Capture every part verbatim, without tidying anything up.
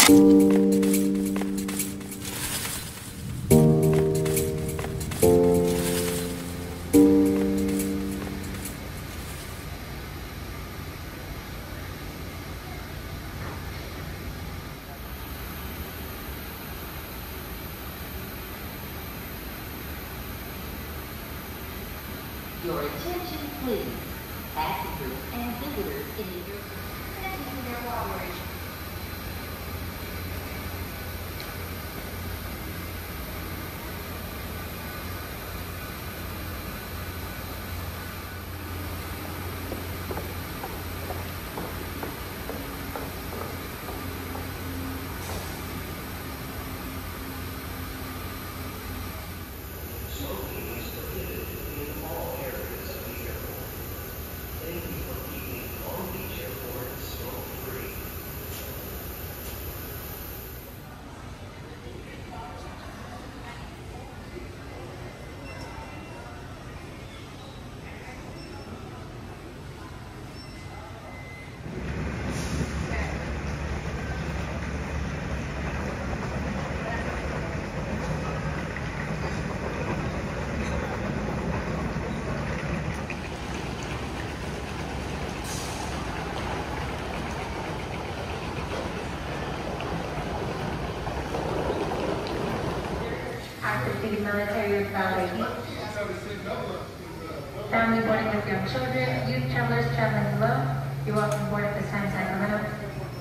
Your attention, please. Passengers and visitors in the airport. Thank you for your cooperation. Active duty military with valid I D. Family boarding with young children, youth travelers traveling alone. You're welcome aboard at this time, Sacramento.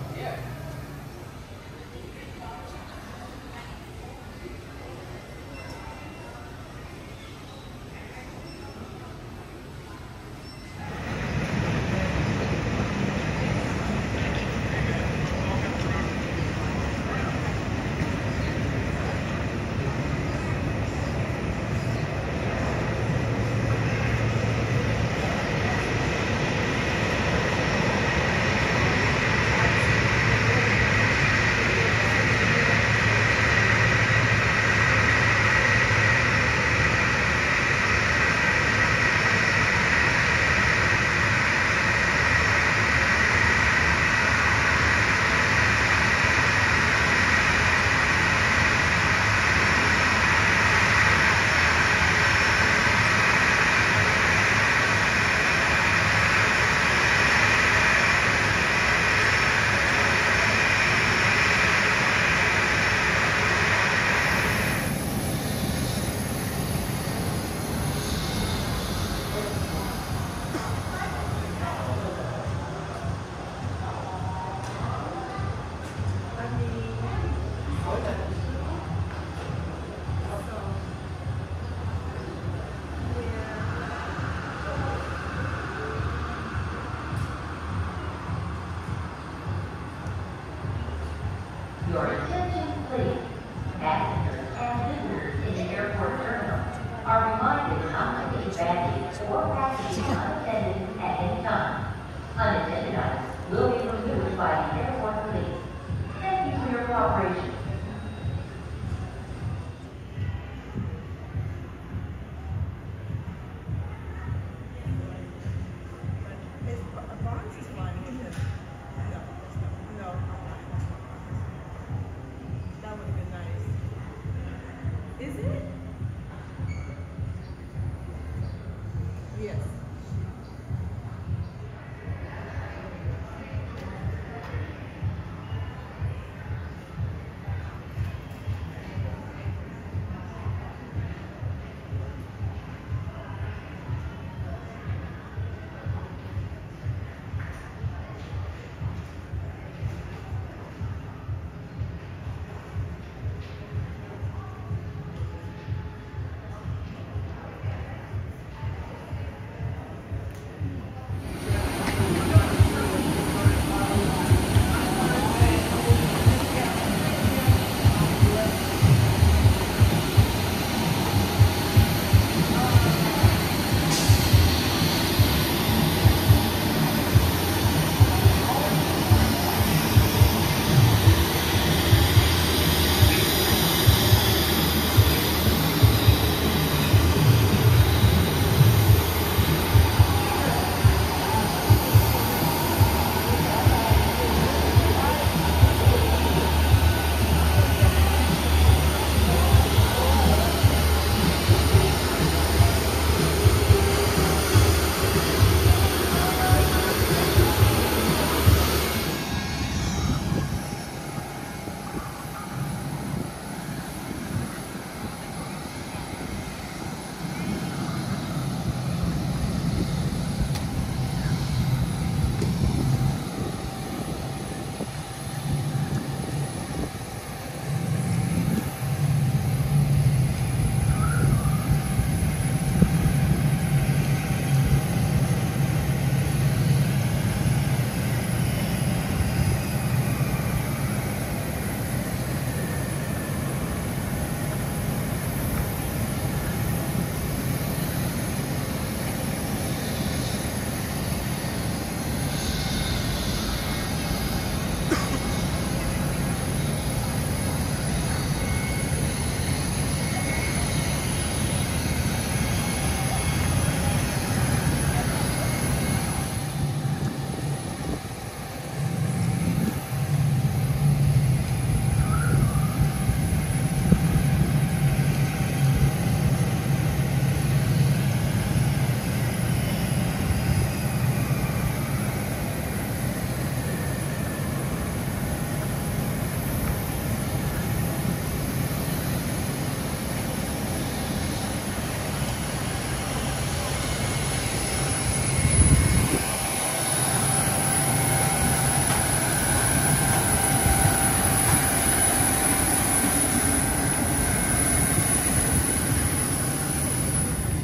Your attention, please. Passengers and visitors in the airport terminal are reminded not to leave baggage or packages unattended at any time. Unattended items will be removed by the airport police. Thank you for your cooperation.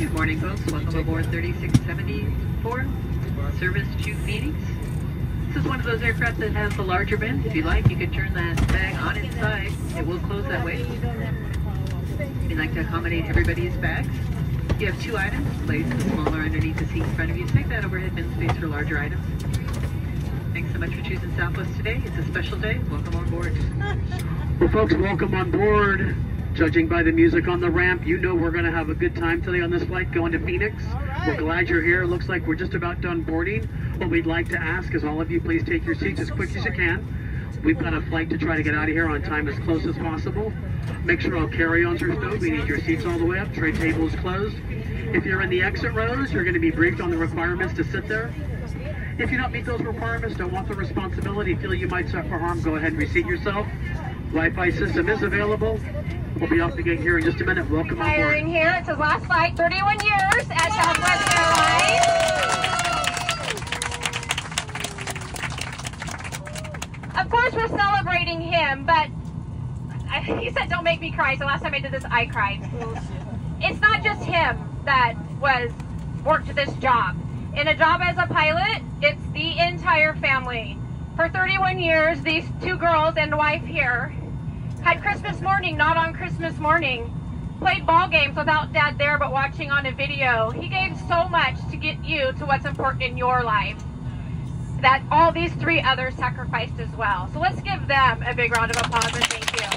Good morning, folks. Welcome aboard thirty-six seventy-four, service to Phoenix. This is one of those aircraft that has the larger bin. If you like, you can turn that bag on its side. It will close that way. We like to accommodate everybody's bags. You have two items, placed the smaller underneath the seat in front of you. Take that overhead bin space for larger items. Thanks so much for choosing Southwest today. It's a special day. Welcome on board. Well, folks, welcome on board. Judging by the music on the ramp, you know we're going to have a good time today on this flight going to Phoenix. Right. We're glad you're here. Looks like we're just about done boarding. What we'd like to ask is all of you please take your seats as quick as you can. We've got a flight to try to get out of here on time as close as possible. Make sure all carry-ons are stowed. We need your seats all the way up. Tray table is closed. If you're in the exit rows, you're going to be briefed on the requirements to sit there. If you don't meet those requirements, don't want the responsibility, feel you might suffer harm, go ahead and reseat yourself. Wi-Fi system is available. We'll be off the gate here in just a minute. Welcome on board. Hiring here. It's his last flight, thirty-one years at Southwest Airlines. Of course, we're celebrating him, but I, he said, "Don't make me cry." So last time I did this, I cried. It's not just him that was worked this job. In a job as a pilot, it's the entire family. For thirty-one years, these two girls and wife here had Christmas morning, not on Christmas morning. Played ball games without Dad there, but watching on a video. He gave so much to get you to what's important in your life that all these three others sacrificed as well. So let's give them a big round of applause and thank you.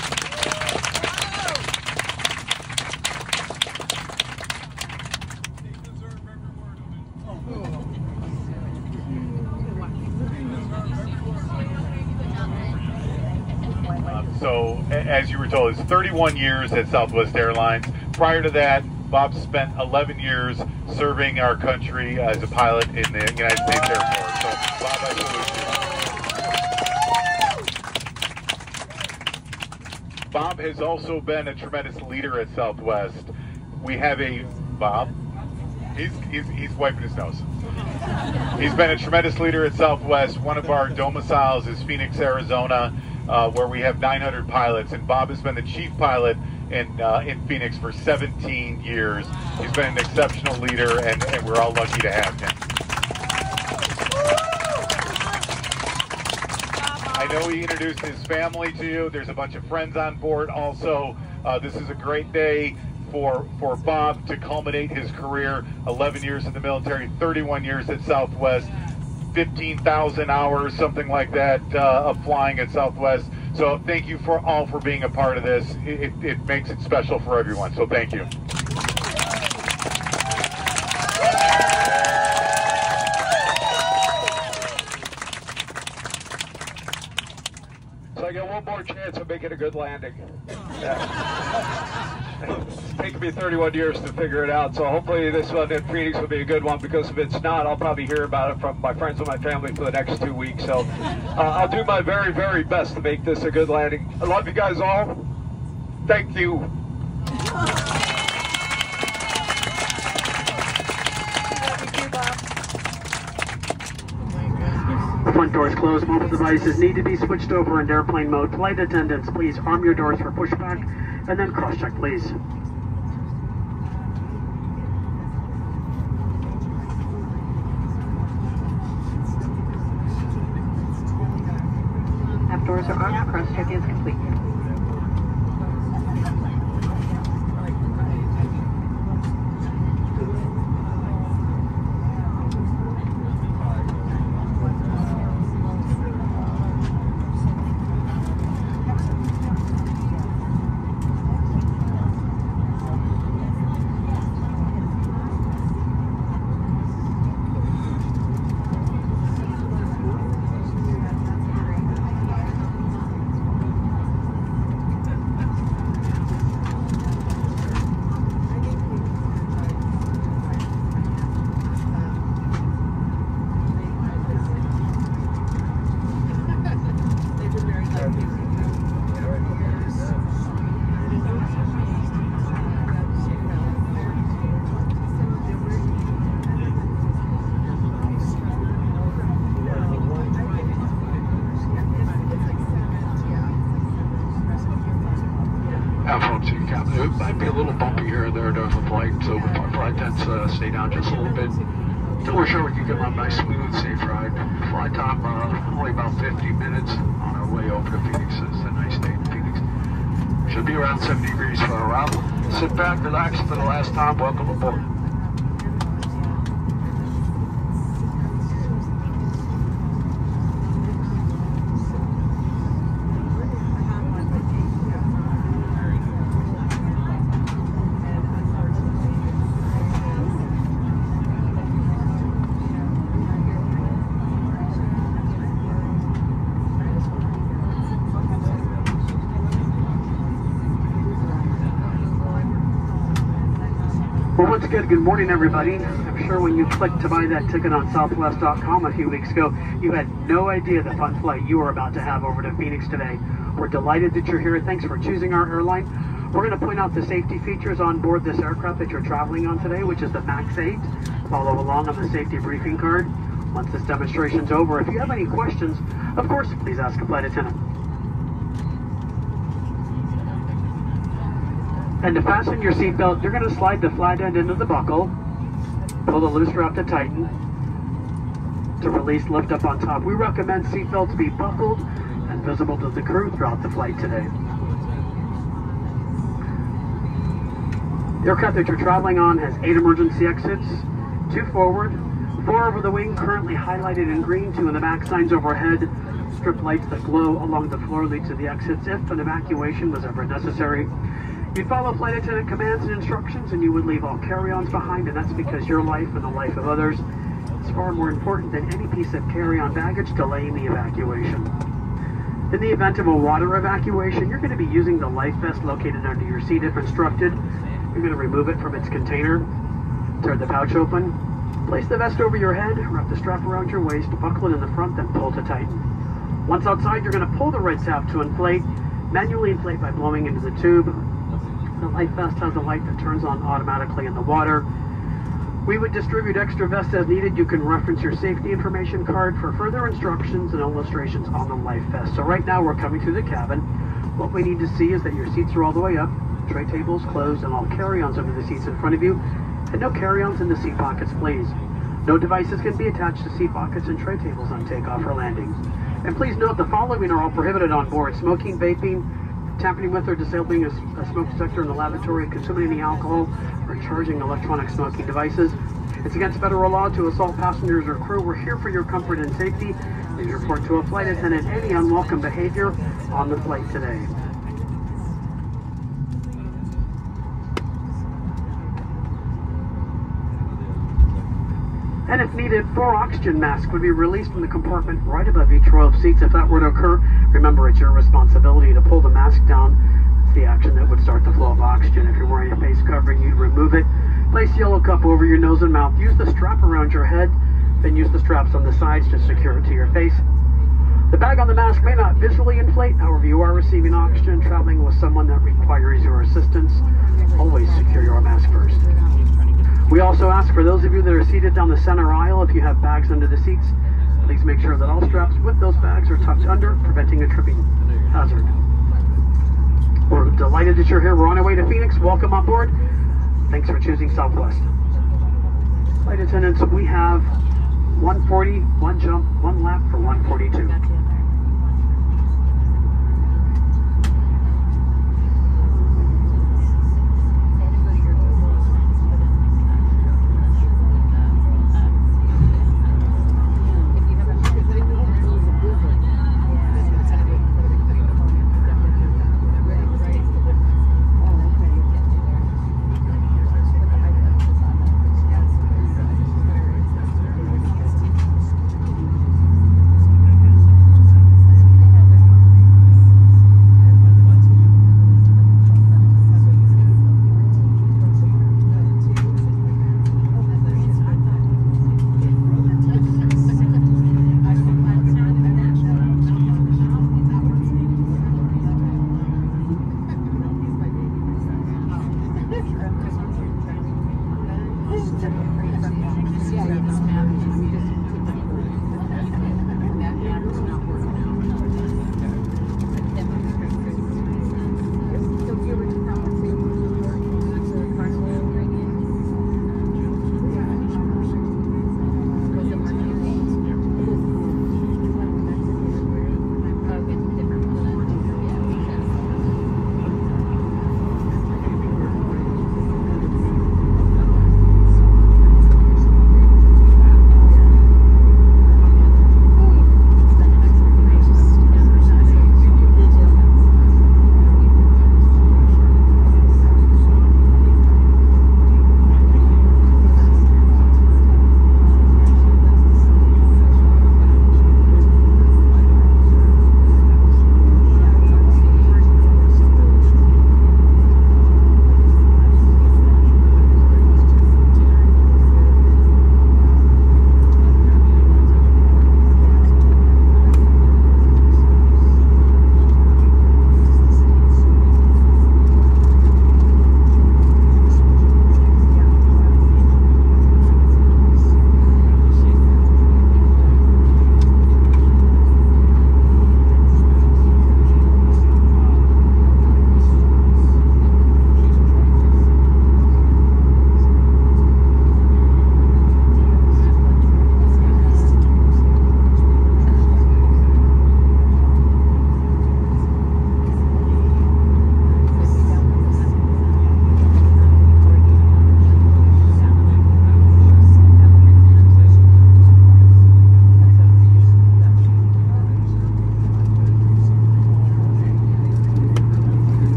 So, as you were told, it's thirty-one years at Southwest Airlines. Prior to that, Bob spent eleven years serving our country as a pilot in the United States Air Force. So, Bob, I salute you. Bob has also been a tremendous leader at Southwest. We have a, Bob, he's, he's, he's wiping his nose. He's been a tremendous leader at Southwest. One of our domiciles is Phoenix, Arizona. Uh, where we have nine hundred pilots, and Bob has been the chief pilot in uh, in Phoenix for seventeen years. He's been an exceptional leader, and, and we're all lucky to have him. I know he introduced his family to you. There's a bunch of friends on board also. Uh, this is a great day for, for Bob to culminate his career. eleven years in the military, thirty-one years at Southwest. fifteen thousand hours, something like that, uh, of flying at Southwest. So thank you for all for being a part of this. It, it makes it special for everyone, so thank you. So I got one more chance of making a good landing. Yeah. It's taken me thirty-one years to figure it out, so hopefully this one in Phoenix will be a good one, because if it's not, I'll probably hear about it from my friends and my family for the next two weeks. So uh, I'll do my very, very best to make this a good landing. I love you guys all. Thank you. The front doors closed. Mobile devices need to be switched over into airplane mode. Flight attendants, please arm your doors for pushback, and then cross-check, please. Aft doors are armed. Cross-check is complete. It might be a little bumpy here and there during the flight, so our flight attendants uh, stay down just a little bit until we're sure we can get a nice, smooth, safe ride. Flight time uh, only about fifty minutes on our way over to Phoenix. It's a nice day in Phoenix. Should be around seventy degrees for our route. Sit back, relax for the last time. Welcome aboard. Well, once again, good morning, everybody. I'm sure when you clicked to buy that ticket on Southwest dot com a few weeks ago, you had no idea the fun flight you were about to have over to Phoenix today. We're delighted that you're here. Thanks for choosing our airline. We're going to point out the safety features on board this aircraft that you're traveling on today, which is the MAX eight. Follow along on the safety briefing card. Once this demonstration's over, if you have any questions, of course, please ask a flight attendant. And to fasten your seatbelt, you're going to slide the flat end into the buckle, pull the loose strap to tighten, to release, lift up on top. We recommend seatbelts be buckled and visible to the crew throughout the flight today. The aircraft that you're traveling on has eight emergency exits, two forward, four over the wing, currently highlighted in green, two in the back, signs overhead, strip lights that glow along the floor lead to the exits if an evacuation was ever necessary. You'd follow flight attendant commands and instructions, and you would leave all carry-ons behind, and that's because your life and the life of others is far more important than any piece of carry-on baggage delaying the evacuation. In the event of a water evacuation, you're going to be using the life vest located under your seat if instructed. You're going to remove it from its container, tear the pouch open, place the vest over your head, wrap the strap around your waist, buckle it in the front, then pull to tighten. Once outside, you're going to pull the red tab to inflate, manually inflate by blowing into the tube. The life vest has a light that turns on automatically in the water. We would distribute extra vests as needed. You can reference your safety information card for further instructions and illustrations on the life vest. So right now we're coming through the cabin. What we need to see is that your seats are all the way up, tray tables closed, and all carry-ons under the seats in front of you, and no carry-ons in the seat pockets, please. No devices can be attached to seat pockets and tray tables on takeoff or landing. And please note the following are all prohibited on board: smoking, vaping, tampering with or disabling a, a smoke detector in the lavatory, consuming any alcohol, or charging electronic smoking devices. It's against federal law to assault passengers or crew. We're here for your comfort and safety. Please report to a flight attendant any unwelcome behavior on the flight today. And if needed, four oxygen masks would be released from the compartment right above each row of seats. If that were to occur, remember it's your responsibility to pull the mask down. It's the action that would start the flow of oxygen. If you're wearing a face covering, you'd remove it. Place the yellow cup over your nose and mouth. Use the strap around your head, then use the straps on the sides to secure it to your face. The bag on the mask may not visually inflate. However, you are receiving oxygen, traveling with someone that requires your assistance. Always secure your mask first. We also ask for those of you that are seated down the center aisle, if you have bags under the seats, please make sure that all straps with those bags are tucked under, preventing a tripping hazard. We're delighted that you're here. We're on our way to Phoenix. Welcome on board. Thanks for choosing Southwest. Flight attendants, we have one forty, one jump, one lap for one forty-two.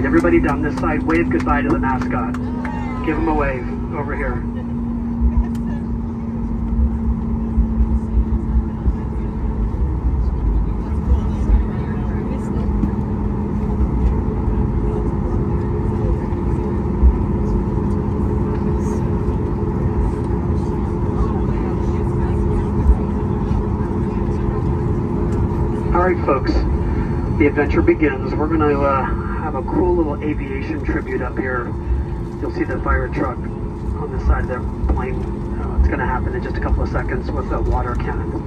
Everybody down this side, wave goodbye to the mascot. Give him a wave over here. All right, folks, the adventure begins. We're going to uh, have a cool little aviation tribute up here. You'll see the fire truck on the side of the plane. Uh, it's going to happen in just a couple of seconds with a water cannon.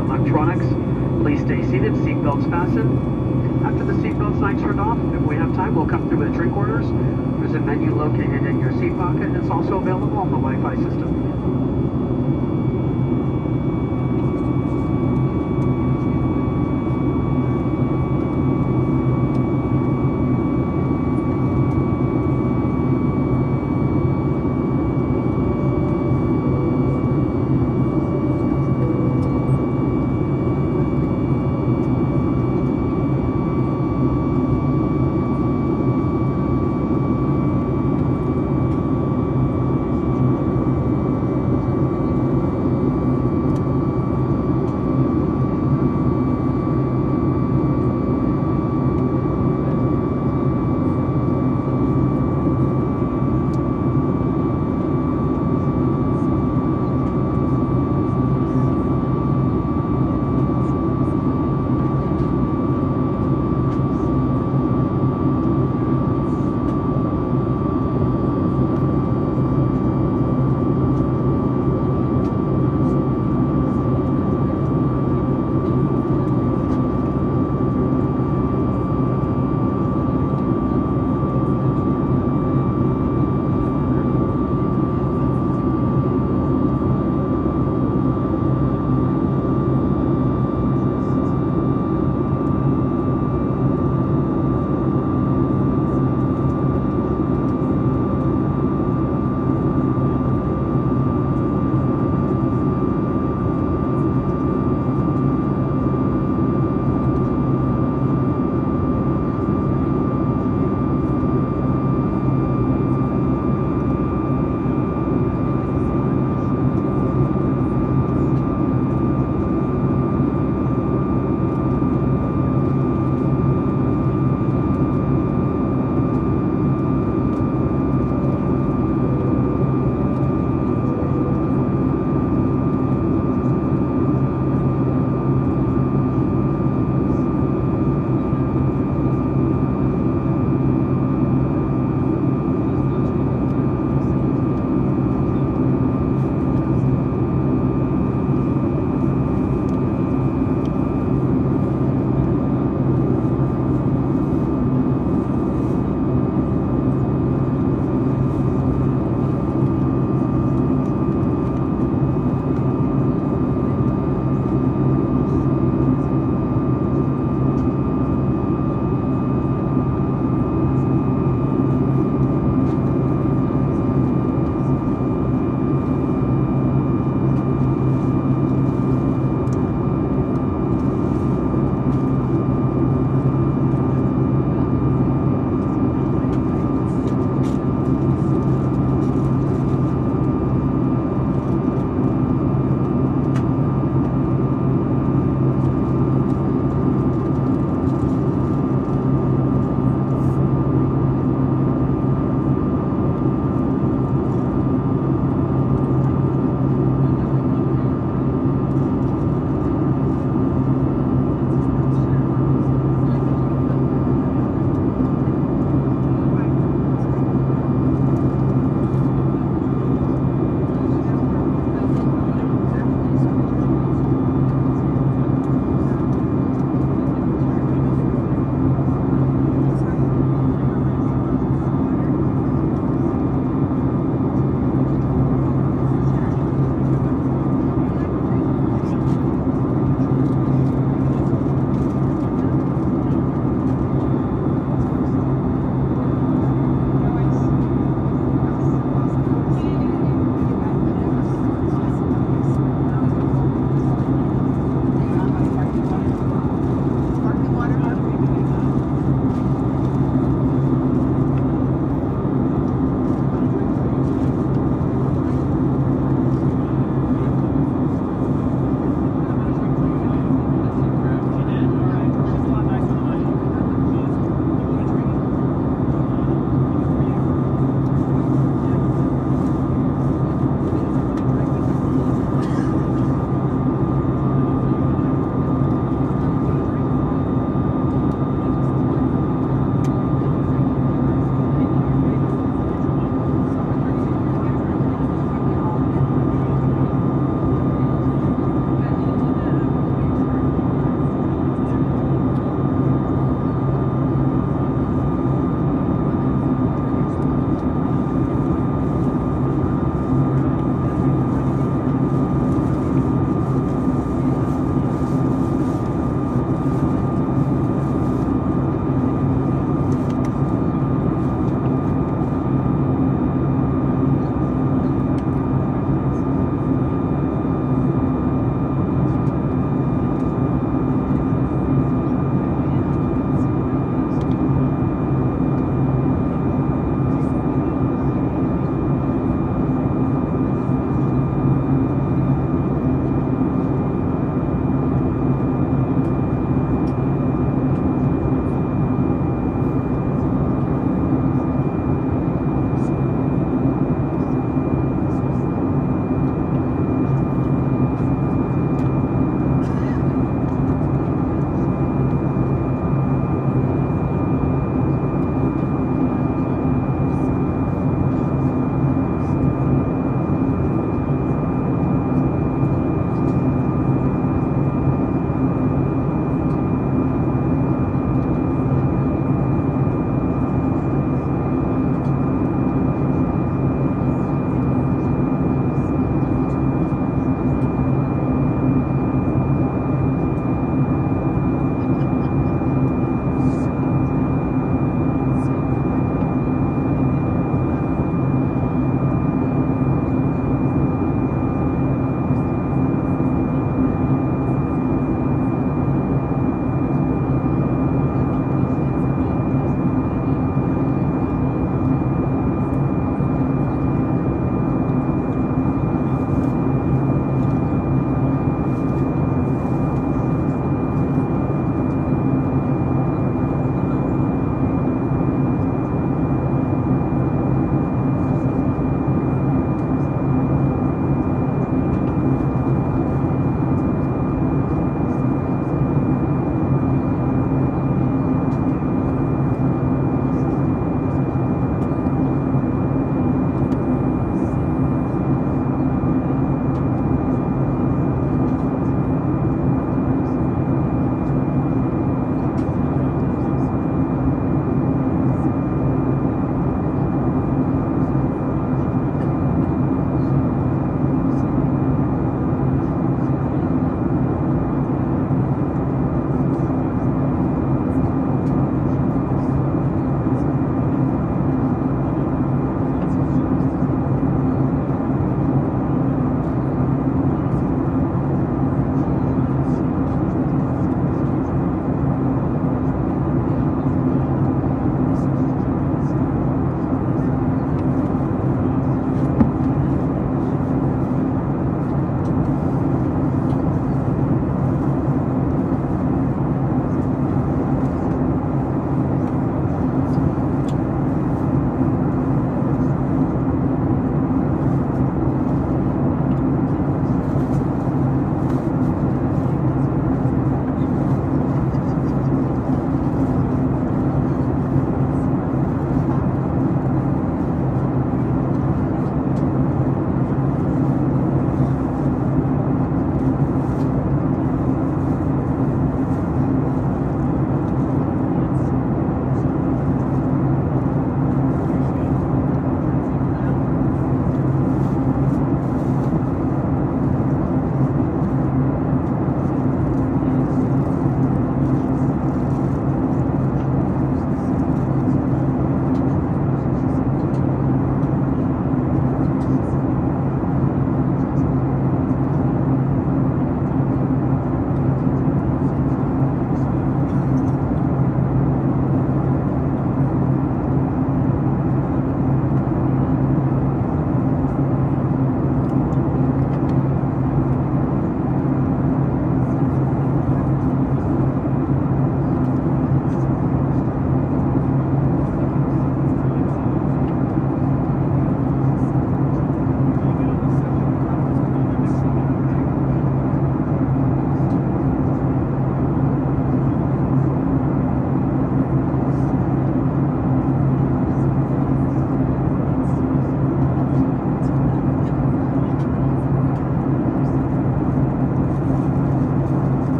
electronics. Please stay seated, seatbelts fastened. After the seatbelt sign's turned off, if we have time, we'll come through with drink orders. There's a menu located in your seat pocket. It's also available on the Wi-Fi system.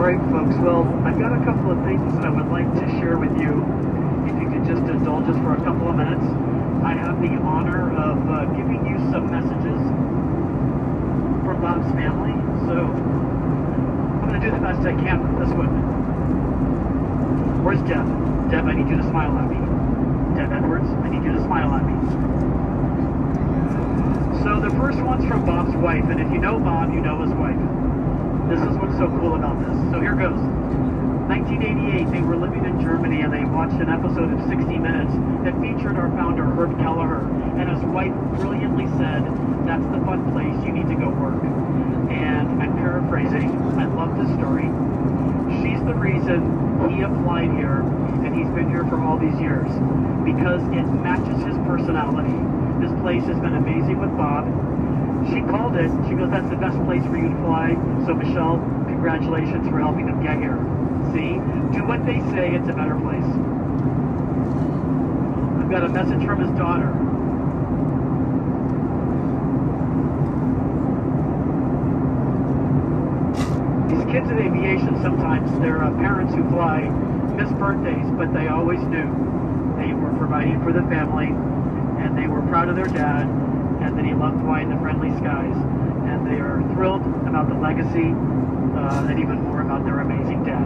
Alright folks, well, I've got a couple of things I would like to share with you. If you could just indulge us for a couple of minutes. I have the honor of uh, giving you some messages from Bob's family. So, I'm going to do the best I can with this one. Where's Deb? Deb, I need you to smile at me. Deb Edwards, I need you to smile at me. So the first one's from Bob's wife, and if you know Bob, you know his wife. This is what's so cool about this. So here goes. nineteen eighty-eight, they were living in Germany, and they watched an episode of sixty minutes that featured our founder, Herb Kelleher, and his wife brilliantly said, that's the fun place, you need to go work. And I'm paraphrasing, I love this story. She's the reason he applied here, and he's been here for all these years, because it matches his personality. This place has been amazing with Bob. She called it, she goes, that's the best place for you to fly. So Michelle, congratulations for helping them get here. See, do what they say, it's a better place. I've got a message from his daughter. These kids in aviation, sometimes they're uh, parents who fly, miss birthdays, but they always knew they were providing for the family, and they were proud of their dad, and that he loved flying the friendly skies. And they are thrilled about the legacy, uh, and even more about their amazing dad.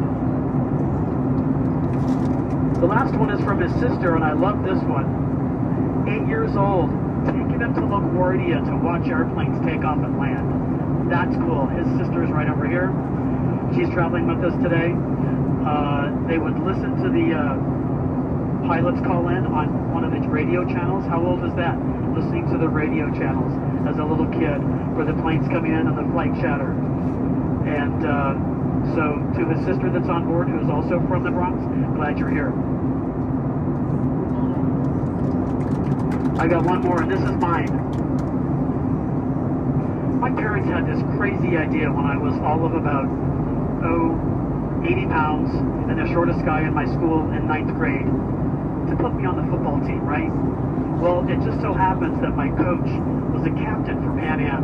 The last one is from his sister, and I love this one. Eight years old, taking him to LaGuardia to watch airplanes take off and land. That's cool. His sister is right over here. She's traveling with us today. Uh, they would listen to the uh, pilots call in on one of the radio channels. How old is that? Listening to the radio channels as a little kid, where the planes coming in and the flight chatter. And uh, so to his sister that's on board, who's also from the Bronx, glad you're here. I got one more, and this is mine. My parents had this crazy idea when I was all of about, oh, eighty pounds and the shortest guy in my school in ninth grade, to put me on the football team, right? Well, it just so happens that my coach was a captain for Pan Am.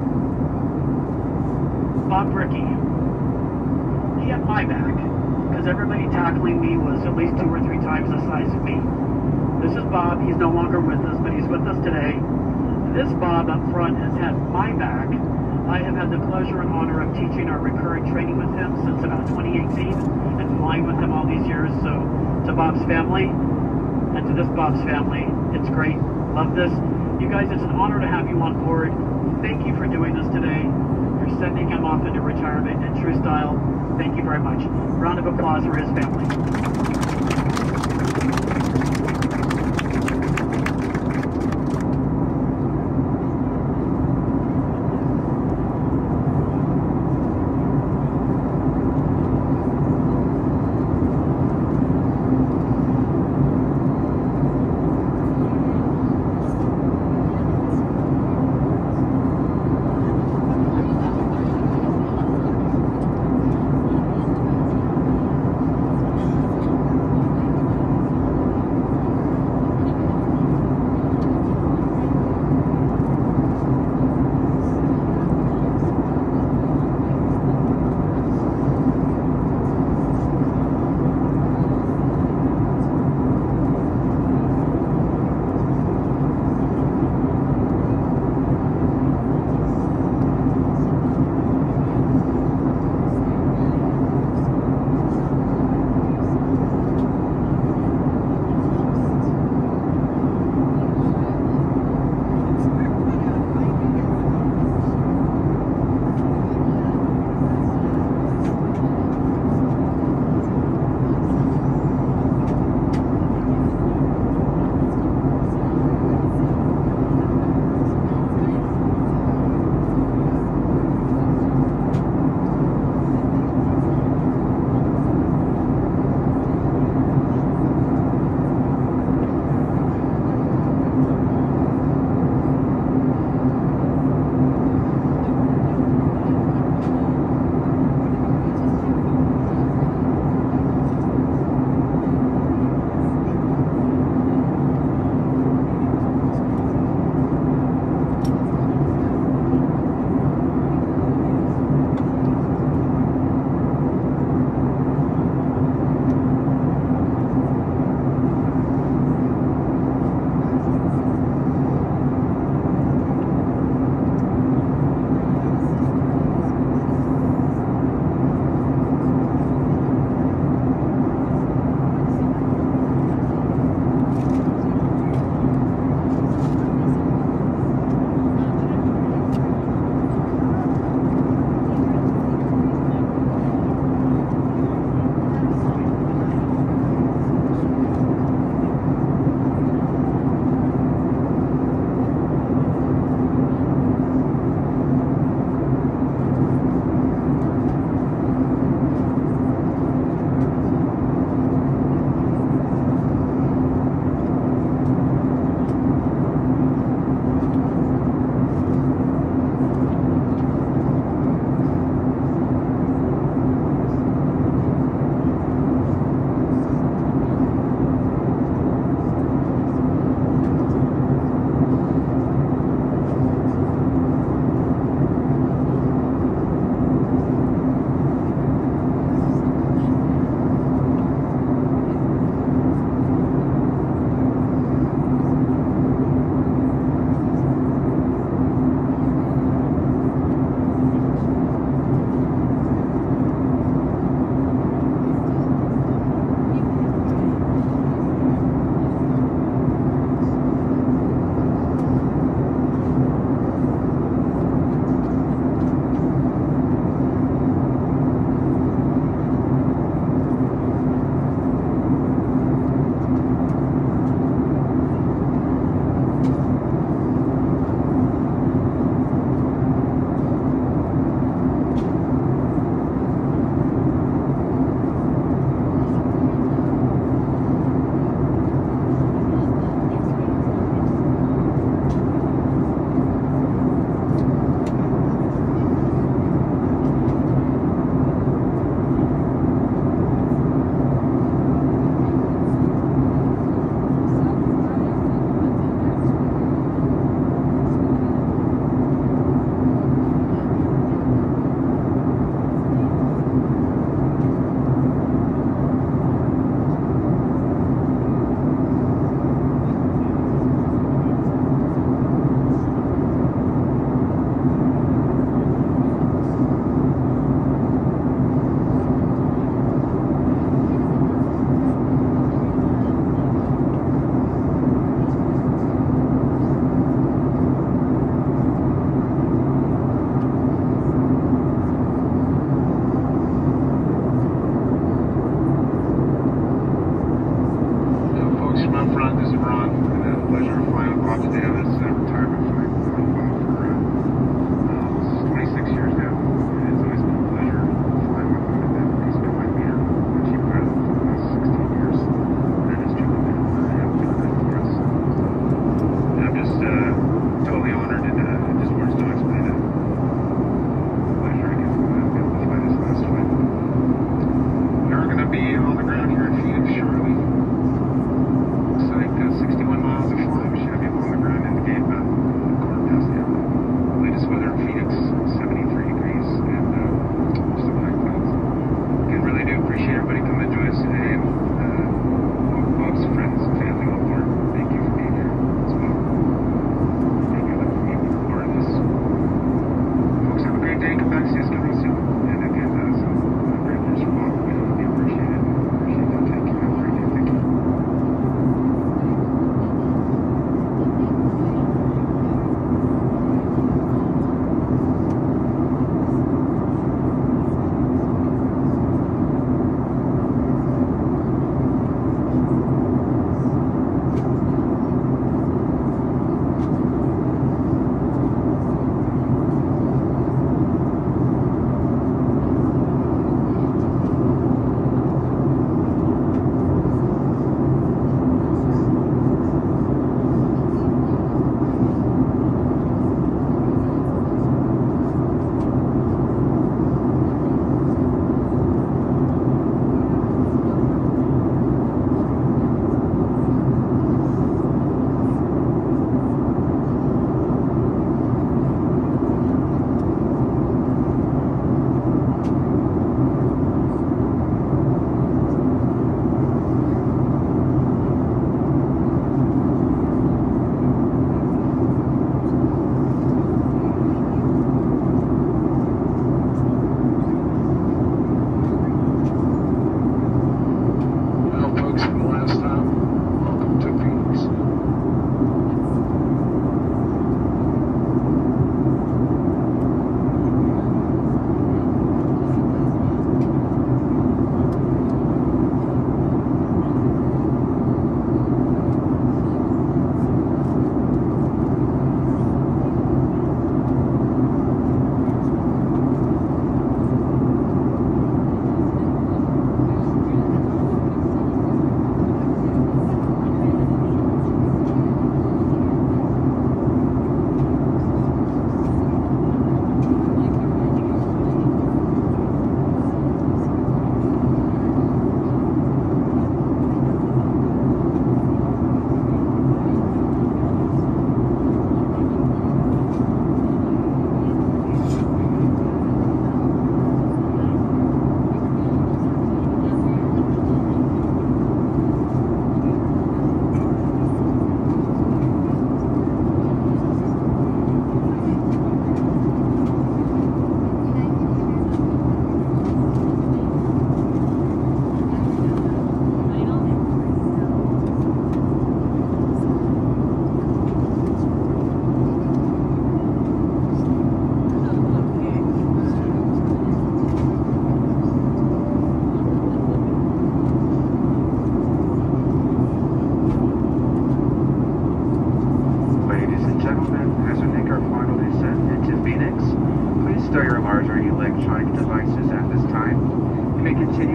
Bob Bricky. He had my back, because everybody tackling me was at least two or three times the size of me. This is Bob. He's no longer with us, but he's with us today. This Bob up front has had my back. I have had the pleasure and honor of teaching our recurring training with him since about twenty eighteen, and flying with him all these years. So, to Bob's family, and to this Bob's family, it's great. Love this. You guys, it's an honor to have you on board. Thank you for doing this today. You're sending him off into retirement in true style. Thank you very much. Round of applause for his family.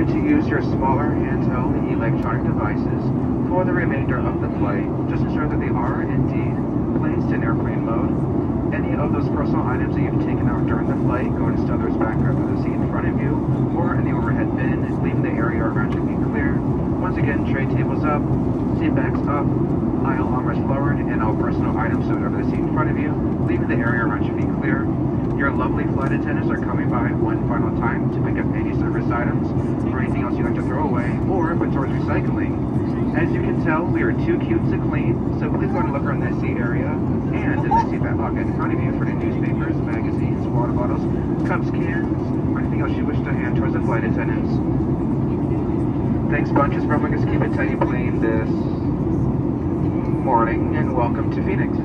to use your smaller handheld electronic devices for the remainder of the flight, just ensure that they are indeed placed in airplane mode. Any of those personal items that you've taken out during the flight, go into others back up to the seat in front of you, or in the overhead bin, leaving the area around you be clear. Once again, tray tables up, seat backs up, aisle armrest lowered, and all personal items stowed over the seat in front of you, leaving the area around you be clear. Your lovely flight attendants are coming by one final time to pick up any service items or anything else you'd like to throw away or put towards recycling. As you can tell, we are too cute to clean, so please go and look around that seat area and in the seat back pocket in front of you for any newspapers, magazines, water bottles, cups, cans, or anything else you wish to hand towards the flight attendants. Thanks bunches for helping us keep it tidy clean this morning, and welcome to Phoenix.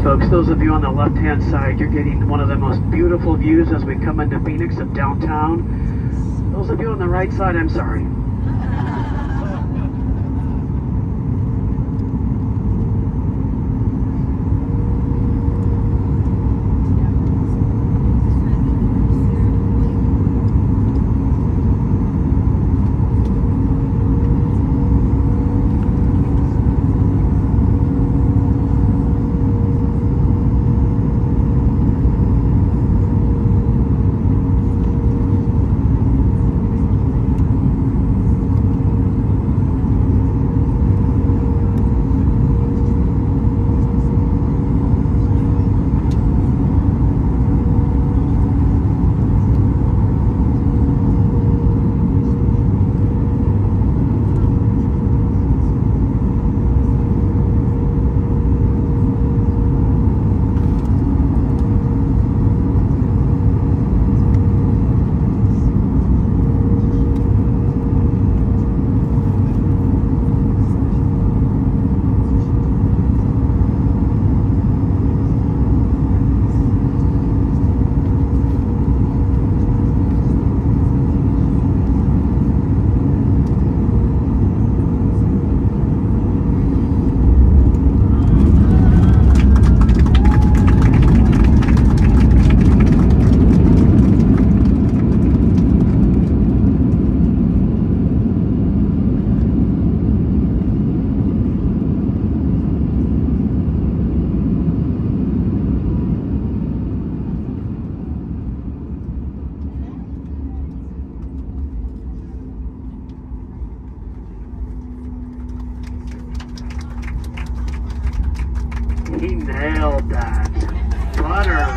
folks, those of you on the left-hand side, you're getting one of the most beautiful views as we come into Phoenix of downtown. Those of you on the right side, I'm sorry. He nailed that. Butter.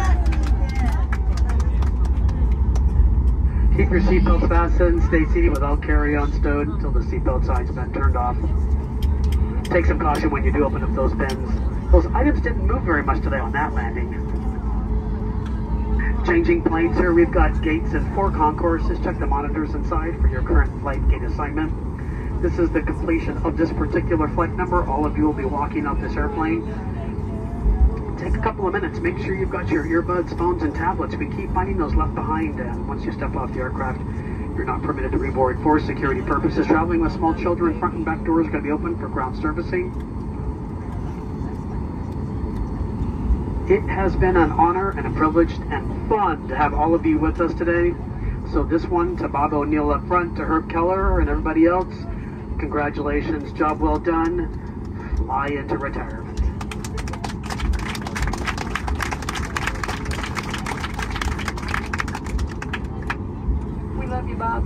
Keep your seatbelts fastened. Stay seated without carry-on stowed until the seatbelt sign's been turned off. Take some caution when you do open up those bins. Those items didn't move very much today on that landing. Changing planes here. We've got gates and four concourses. Check the monitors inside for your current flight gate assignment. This is the completion of this particular flight number. All of you will be walking off this airplane. Take a couple of minutes. Make sure you've got your earbuds, phones, and tablets. We keep finding those left behind, and once you step off the aircraft, you're not permitted to reboard for security purposes. Traveling with small children, front and back doors are going to be open for ground servicing. It has been an honor and a privilege and fun to have all of you with us today. So this one to Bob O'Neill up front, to Herb Keller and everybody else, congratulations, job well done. Fly into retirement. We love you, Bob.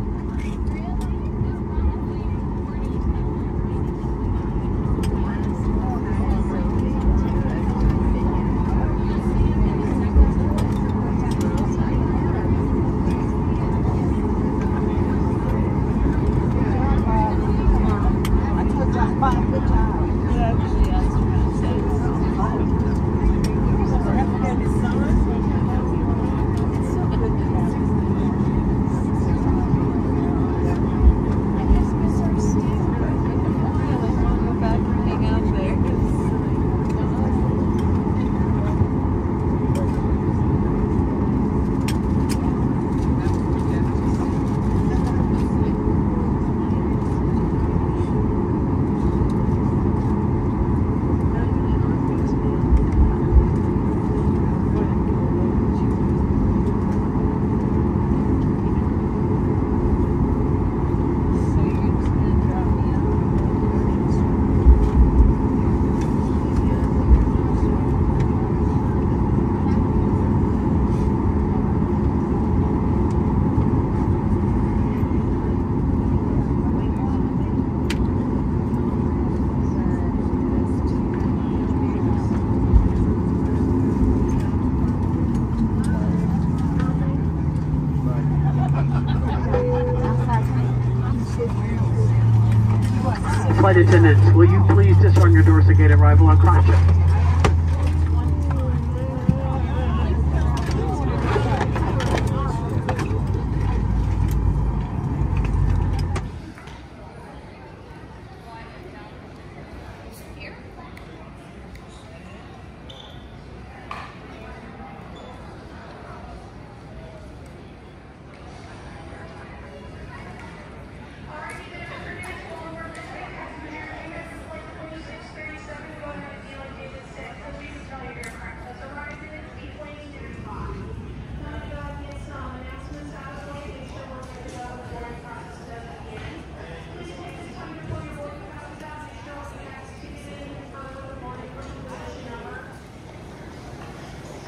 Flight attendants, will you please disarm your doors to gate arrival on cross check?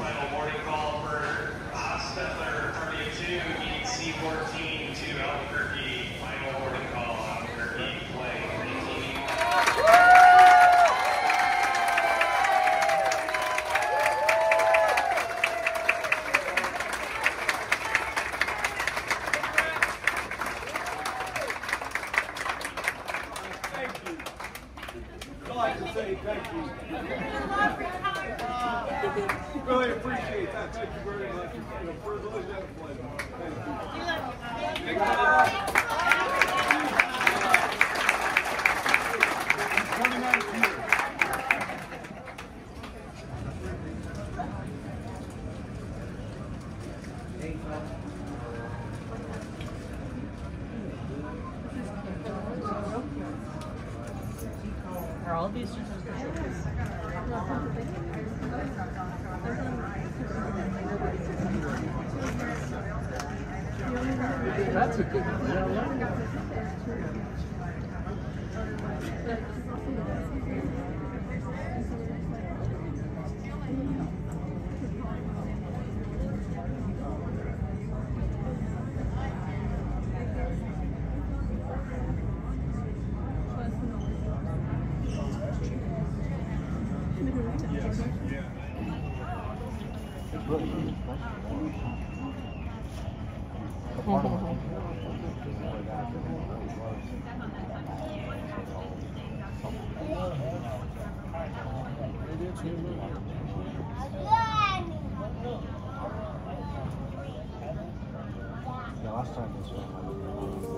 final boarding call for uh, Stettler Harmony two, meeting C fourteen to Albuquerque. Final boarding call, Albuquerque, plane eighteen. Thank you. Really appreciate that. Thank you very much. It's been a privilege and a pleasure. Thank you. twenty-nine years. Are all these just That's a good one. Last time this one.